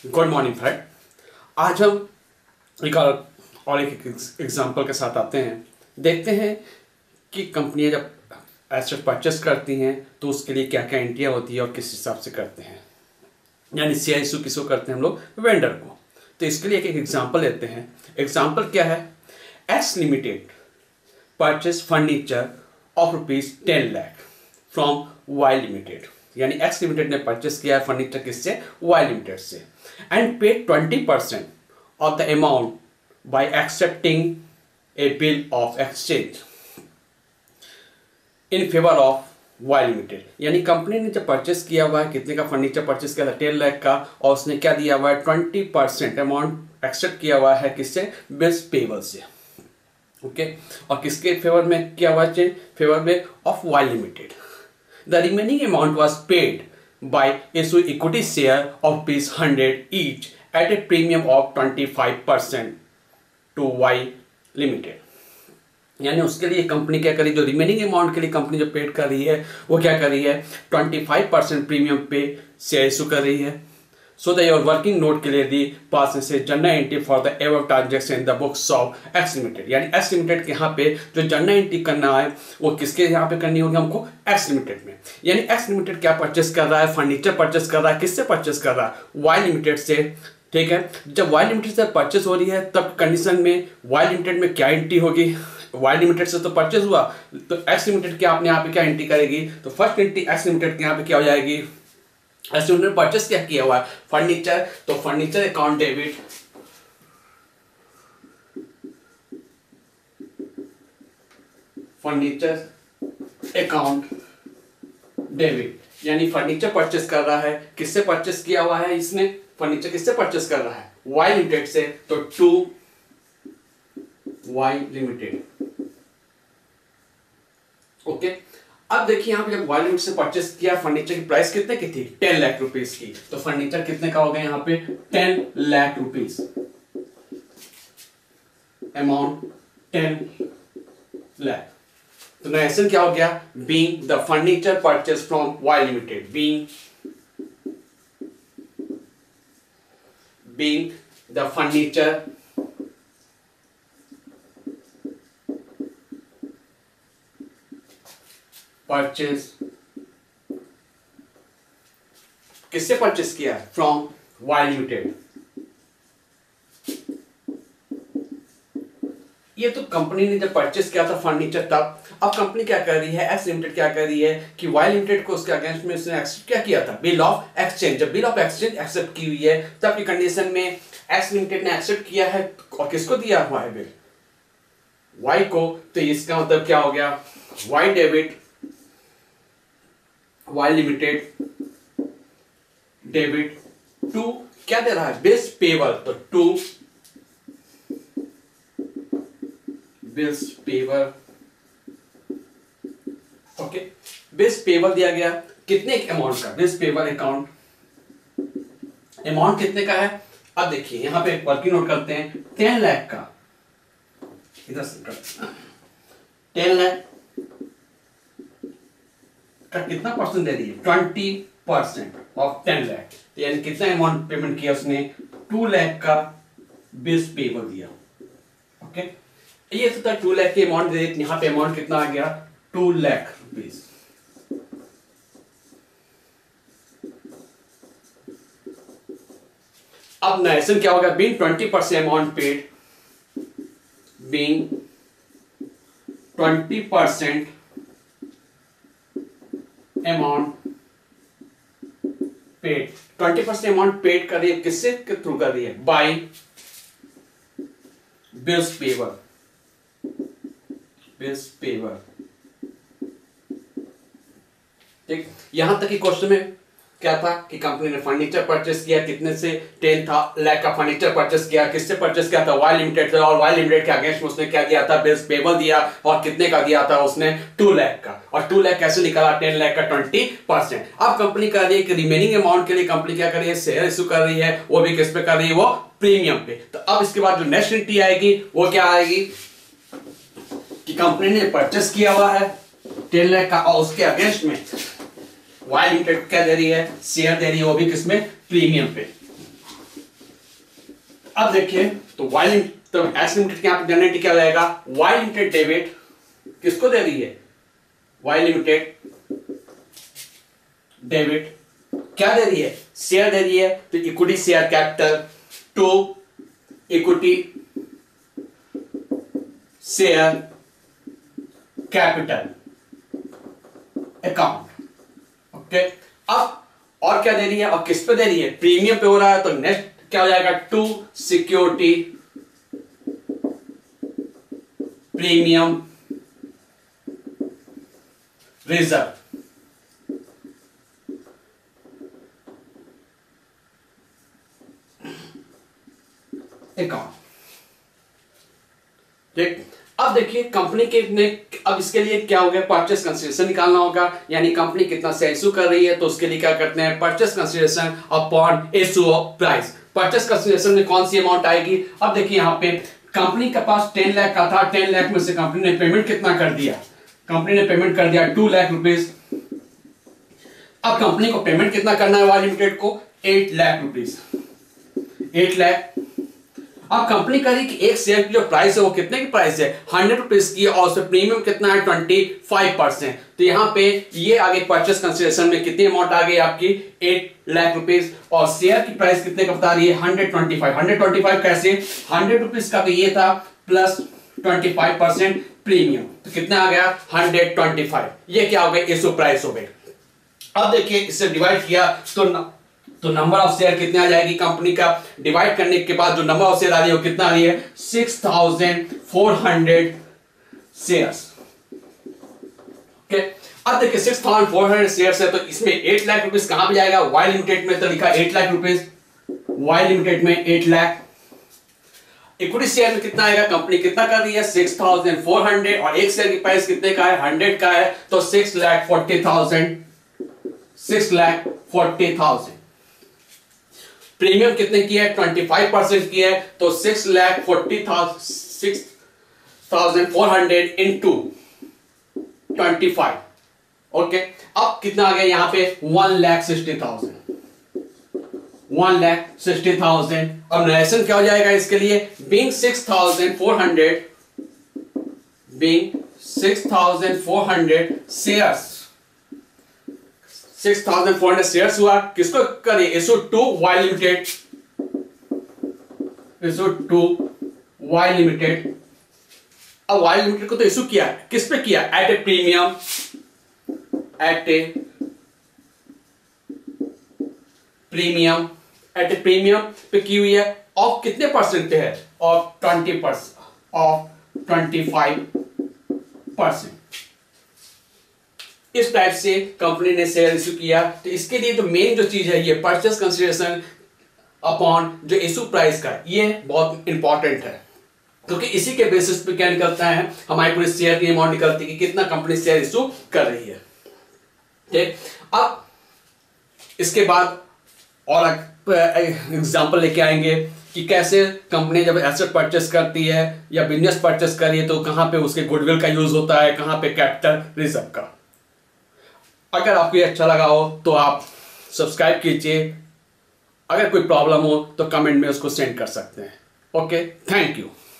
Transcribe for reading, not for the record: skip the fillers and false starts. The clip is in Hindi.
Good morning friend. आज हम एक एग्जांपल के साथ आते हैं। देखते हैं कि कंपनियां जब एसेट परचेस करती हैं तो उसके लिए क्या क्या एंट्रियां होती है और किस हिसाब से करते हैं, यानी शेयर इशू किसको करते हैं हम लोग, वेंडर को। तो इसके लिए एक एग्जांपल लेते हैं। एग्जांपल क्या है? S limited purchase furniture of ₹10 lakh from Y limited, यानी एक्स लिमिटेड ने परचेस किया है फर्नीचर किससे? वाई लिमिटेड से, and paid 20% of the amount by accepting a bill of exchange in favour of Y limited. यानी कंपनी ने जब परचेस किया हुआ है, कितने का फर्नीचर परचेस किया था? 10 लाख का, और उसने क्या दिया हुआ है? 20% अमाउंट एक्सेप्ट किया हुआ है किससे? बिल्स पेबल से। ओके, और किसके फेवर में किया हुआ है? फेवर में of Y limited. The remaining amount was paid by issue equity share of ₹100 each at a premium of 25% to Y Limited। यानी उसके लिए कंपनी क्या करी? जो रिमेनिंग अमाउंट के लिए कंपनी जो पेड कर रही है वो क्या कर रही है? 25% प्रीमियम पे शेयर इशू कर रही है। So that your working note clearly passes a journal entry for the above transaction in the books of X Limited। यानी X Limited के यहाँ पे जो जर्नल एंट्री करना है वो किसके यहाँ पे करनी होगी हमको? X Limited में। यानी X Limited क्या परचेस कर रहा है? फर्नीचर परचेस कर रहा है। किससे परचेस कर रहा है? Y Limited से। ठीक है, जब Y Limited से परचेस हो रही है तब कंडीशन में Y Limited में क्या एंट्री होगी? Y Limited से तो परचेस हुआ तो X Limited क्या अपने यहाँ पे क्या एंट्री करेगी? तो फर्स्ट एंट्री X Limited के यहाँ पे क्या हो जाएगी? ऐसे उन्होंने परचेस क्या किया हुआ है? फर्नीचर, तो furniture account debit, furniture account debit, यानी फर्नीचर परचेस कर रहा है। किससे परचेस किया हुआ है इसने? फर्नीचर किससे परचेस कर रहा है? वाई लिमिटेड से, तो टू वाई लिमिटेड। ओके, अब देखिए यहाँ पे जब वाई लिमिटेड से परचेस किया, फर्नीचर की प्राइस कितने की थी? 10 लाख रुपीस की। तो फर्नीचर कितने का हो गया यहाँ पे? 10 लाख रुपीस। अमाउंट 10 लाख। तो नरेशन क्या हो गया? Being the furniture purchase from Y limited, being the furniture purchase, किससे परचेस किया? From Y limited. ये तो कंपनी ने जब परचेस किया था फर्नीचर तब। अब कंपनी क्या कर रही है? एक्स लिमिटेड क्या कर रही है कि वाई लिमिटेड को उसके अगेंस्ट में उसने एक्सेप्ट क्या किया था? Bill of exchange. जब बिल ऑफ एक्सचेंज एक्सेप्ट की हुई है तब की कंडीशन में एक्स लिमिटेड ने एक्सेप्ट किया है और किसको दिया हुआ है? बिल वाई को। तो इसका मतलब क्या हो गया? Y debit, Y limited debit to क्या दे रहा है? बिल्स पेबल, तो to bills payable. Okay, bills payable दिया गया। कितने अमाउंट का? बिल्स पेबल अकाउंट अमाउंट कितने का है? अब देखिए यहां पे वर्किंग नोट करते हैं। 10 लाख का, इधर से 10 लाख का कितना परसेंट दे रही है? 20% ऑफ 10 लाख। तो यानी कितना अमाउंट पेमेंट किया उसने? 2 लाख का बिल्स पेबल दिया। ओके, ये तो था 2 लाख के अमाउंट दे। यहाँ पे अमाउंट कितना आ गया? 2 लाख रुपीज। अब नरेशन क्या होगा? Being 20% amount paid, being 20% amount paid. 20% amount paid कर रही है किससे के थ्रू कर रही है? By bills payable, bills payable. ठीक, यहां तक की क्वेश्चन में क्या था कि कंपनी ने फर्नीचर परचेस किया। कितने से? 10 लाख का फर्नीचर परचेस किया। किससे परचेस किया था? वाई लिमिटेड से। और वाई लिमिटेड के अगेंस्ट में उसने क्या दिया था? बिल्स पेबल दिया। और कितने का दिया था उसने? 2 लाख का। और 2 लाख कैसे निकाला? 10 लाख का 20%। अब कंपनी कर रही है कि रिमेनिंग अमाउंट के लिए कंपनी क्या कर रही है? शेयर इशू कर रही है। वो भी किस पे कर रही है? वो प्रीमियम पे। तो अब इसके बाद जो नेक्स्ट एंट्री आएगी वो क्या आएगी कि कंपनी ने परचेस किया हुआ है 10 लाख का और उसके अगेंस्ट में वाई लिमिटेड क्या दे रही है? शेयर दे रही है, वो भी किसमें? प्रीमियम पे। अब देखिए तो तो एक्स लिमिटेड के यहाँ पे जनरेट क्या रहेगा, वाई लिमिटेड डेबिट किसको दे रही है, वाई लिमिटेड डेबिट क्या दे रही है, शेयर दे रही है, तो equity share capital to equity share capital account. Okay, अब और क्या दे रही है और किस पे दे रही है, प्रीमियम पे हो रहा है, तो नेक्स्ट क्या हो जाएगा, to security premium reserve account. ठीक, अब देखिए कंपनी के ने अब इसके लिए क्या हो गया, परचेस कंसीडरेशन निकालना होगा, यानी कंपनी कितना शेयर इशू कर रही है, तो उसके लिए क्या करते हैं, purchase consideration upon issue of price. Purchase consideration में कौन सी अमाउंट आएगी, अब देखिए यहां पे कंपनी के पास 10 लाख का था, 10 लाख में से कंपनी ने पेमेंट कितना कर दिया, कंपनी ने पेमेंट कर दिया 2 लाख रुपीज। अब कंपनी को पेमेंट कितना करना है वाई लिमिटेड को, 8 लाख रुपीज, 8 लाख। अब कंपनी करी कि एक शेयर की जो प्राइस है वो कितने की प्राइस है, 100 रुपीज की, और उसमें प्रीमियम कितना है 25%। तो यहां पे ये आगे परचेस कंसीडरेशन में कितनी अमाउंट आ गई आपकी, 8 लाख रुपीज, और शेयर की प्राइस कितने का बता रही है, 125। 125 कैसे, 100 रुपीज का तो ये था प्लस 25% प्रीमियम, तो कितना आ गया 125। ये क्या हो गया, इशू प्राइस हो गई। अब देखिए इससे डिवाइड किया तो नंबर ऑफ शेयर कितने आ जाएगी कंपनी का, डिवाइड करने के बाद जो नंबर ऑफ शेयर आ रही है वो कितना आ रही है, 6400 शेयर्स। ओके, अब देखिए 6400 शेयर्स है, तो इसमें 8 लाख रुपीस कहां पे जाएगा, वाई लिमिटेड में, तो लिखा 8 लाख रुपीस, वाई लिमिटेड में 8 लाख। इक्विटी शेयर में कितना आएगा, कंपनी कितना कर रही है 6400, और एक शेयर की प्राइस कितने का है, 100 का है, तो 6,40,000, 6,40,000। प्रीमियम कितने की है, 25% की है, तो 6,40,400 इंटू 25। ओके, अब कितना आ गया यहां पे 1,60,000, 1,60,000। अब नरेशन क्या हो जाएगा इसके लिए, बीइंग 6,400 शेयर्स, 6,400 शेयर्स हुआ, किसको करिए, issue to Y limited, issue to Y limited. अब वाई लिमिटेड को तो इशू किया, किस पे किया, at a premium, at a premium, at a premium पे की हुई है, ऑफ कितने परसेंट पे है, ऑफ 20%, ऑफ 25%। इस टाइप से कंपनी ने शेयर इशू किया, तो इसके लिए तो मेन जो चीज है ये परचेस कंसीडरेशन अपॉन जो इशू प्राइस का, ये बहुत इंपॉर्टेंट है, क्योंकि इसी के बेसिस पे क्या निकलता है, हमारी पूरी शेयर की अमाउंट निकलती है कि कितना कंपनी शेयर इशू कर रही है। ठीक, अब इसके बाद और एग्जांपल लेके आएंगे कि कैसे कंपनी जब एसेट परचेस करती है या बिजनेस परचेस कर रही है, तो कहां पे उसके गुडविल का यूज होता है, कहां पे कैपिटल रिजर्व का। अगर आपको ये अच्छा लगा हो तो आप सब्सक्राइब कीजिए, अगर कोई प्रॉब्लम हो तो कमेंट में उसको सेंड कर सकते हैं। Okay, thank you.